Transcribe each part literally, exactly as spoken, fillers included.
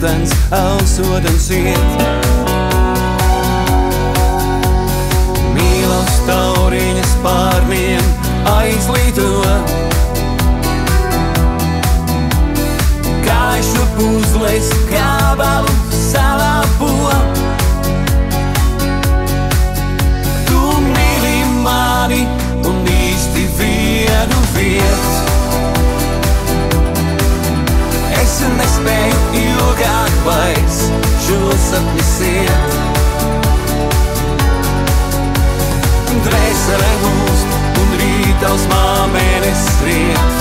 ūdens, ausodens iet. Mīlos tauriņas pārniem aizlīdo, kaišu puzles gabalu salāpo. Tu mīli mani un īsti vienu vietu. Es nespēju ilgāk vairs šo sapni siet. Dvēsele mūst un rītausmā mēnesis riet.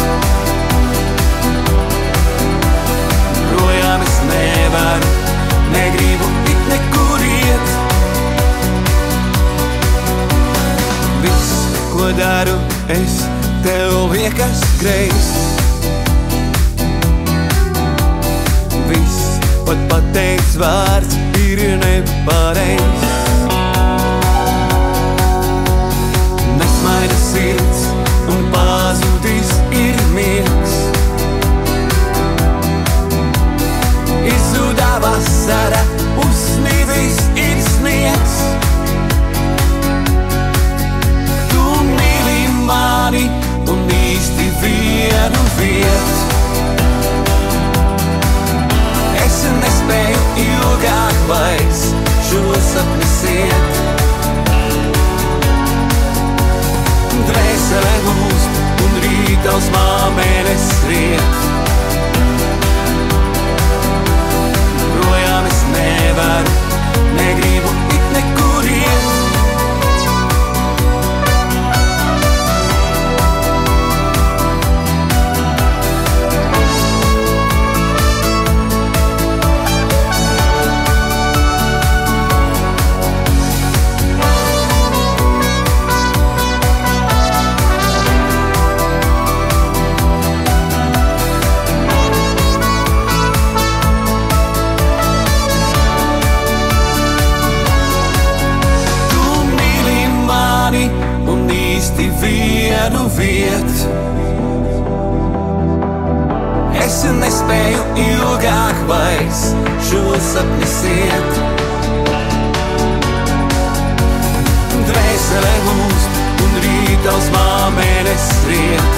Projām es nevaru, negribu it nekur iet. Viss, ko daru, es tev liekas greizs. Viss, pat pateikts vārds ir nepareizs. Nesmaida sirds un pazudis ir miegs. Izzudā vasara, uzsnīdis ir sniegs. Tu mīli mani un īsti vienu vietu. Es nespēju ilgāk vairs šo sapni siet. Dvēsele mūst un rītausmā mēnesis riet. Projām es nevaru, negribu it nekur iet. Vienu vietu. Es nespēju ilgāk vairs šo sapni siet. Dvēsele mūst un rītausmā mēnesis riet.